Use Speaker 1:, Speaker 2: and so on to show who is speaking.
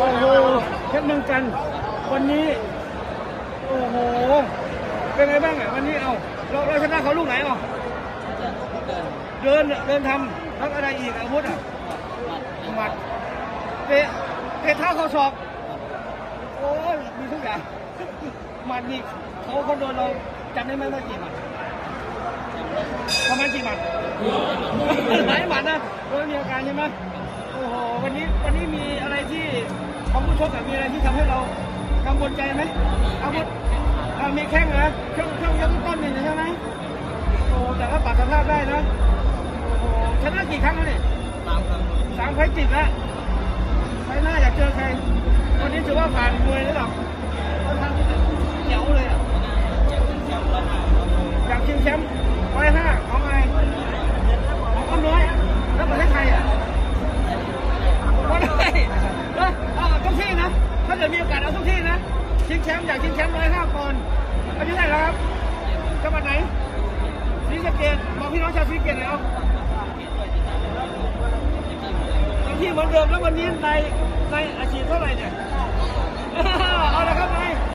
Speaker 1: โอ้โหเพชรเมืองกันวันนี้โอ้โหเป็นไงบ้างอ่ะวันนี้เอาเราชนะเขาลูกไหนอ่ะเดินทำแล้วอะไรอีกอาวุธอ่ะหมัดเตะเท้าเขาศอกโอ้ยมีทุกอย่างหมัดนี่เขาโดนเราจำได้ไหมว่ากี่หมัดประมาณกี่หมัดหลายหมัดนะเรามีอาการใช่ไหมโอ้โหวันนี้มีอะไรที่ของผู้ชกมีอะไรที่ทำให้เรากังวลใจไหมอาวุธมีแข้งนะเครื่องยกต้นนี่ใช่ไหมโอ้แต่ก็ปรับสภาพได้นะโอ้โหชนะกี่ครั้งแล้วเนี่ย3 ไฟต์ติดแล้วไฟหน้าอยากเจอใครวันนี้ถือว่าผ่านมวยแล้วหรอค่อนข้างที่จะเจ๋วเลยอ่ะอยากชิงแชมป์105ของอะไรของอ้อมน้อยแล้วประเทศไทยอ่ะก็ได้เอาทุกที่นะถ้าเกิดมีโอกาสเอาทุกที่นะชิงแชมป์อยากชิงแชมป์105 ปอนด์อายุเท่าไหร่แล้วครับจังหวัดไหนศรีสะเกษบอกพี่น้องชาวศรีสะเกษหน่อยเอาที่เหมือนเดิมแล้ววันนี้ในอาชีพเท่าไหร่เนี่ยเอาละครับนาย